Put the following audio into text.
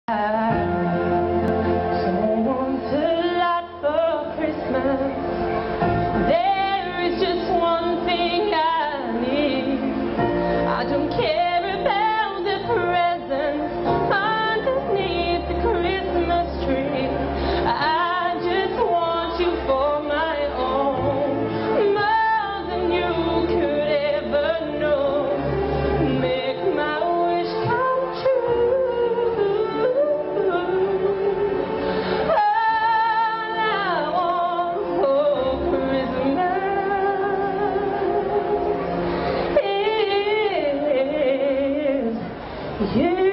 Someone's a lot for Christmas. There is just one thing I need. I don't care about the presents underneath the Christmas tree. I just want you for my own, more than you could ever know. Make my wish come true. Yeah.